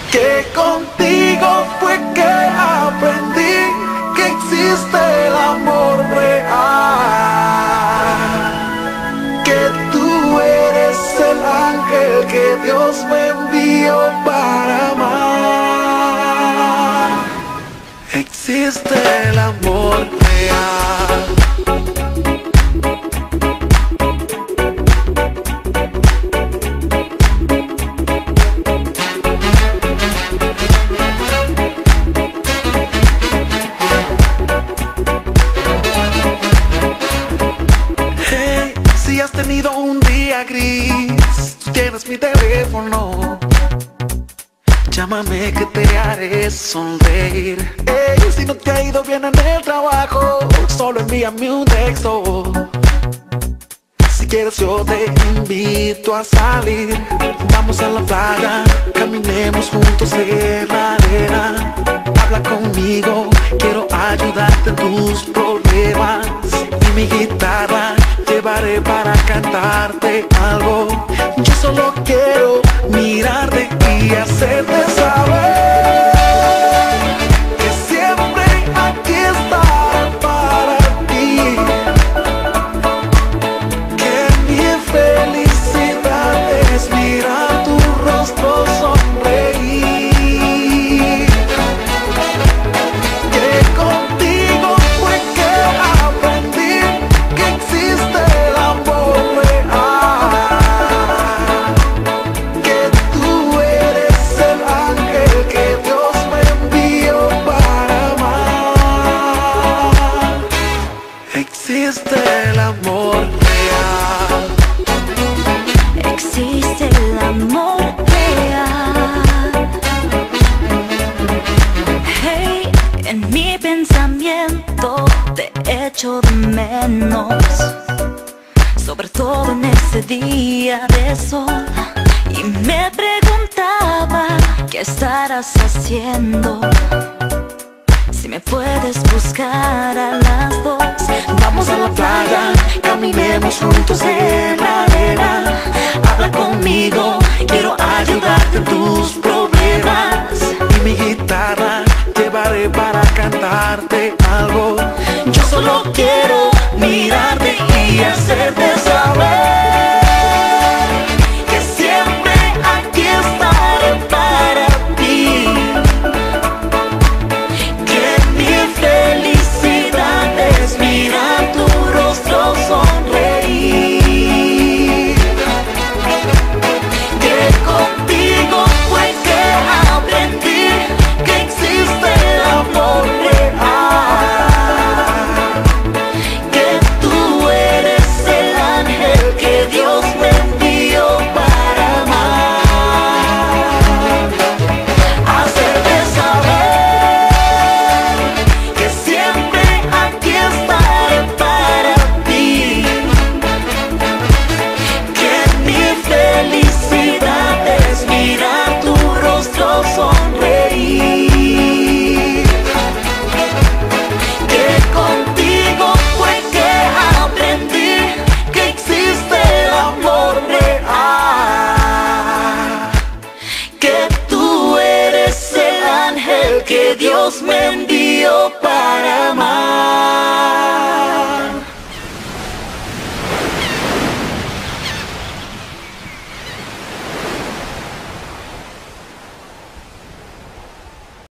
que contigo fue que aprendí que existe el amor real, que tú eres el ángel que Dios me envió para amar. Existe el amor real. Si has tenido un día gris, tienes mi teléfono, llámame que te haré sonreír. Si no te ha ido bien en el trabajo, solo envíame un texto. Si quieres yo te invito a salir. Vamos a la playa, caminemos juntos en la arena. Habla conmigo, quiero ayudarte en tus problemas. Y mi guitarra llevaré para cantarte algo. Yo solo quiero mirarte y hacerte saber que siempre aquí estaré para ti, que mi felicidad es mirar tu rostro sonreír, que contigo fue que aprendí que existe el amor real, que tú eres el ángel que Dios me envió para amar. Existe el amor real. Existe el amor real. Hey, en mi pensamiento te echo de menos, sobre todo en ese día de sol. Y me preguntaba qué estarás haciendo, si me puedes buscar a las 2. Vamos a la playa, caminemos juntos en la arena. Habla conmigo, quiero ayudarte en tus problemas. Y mi guitarra llevaré para cantarte algo.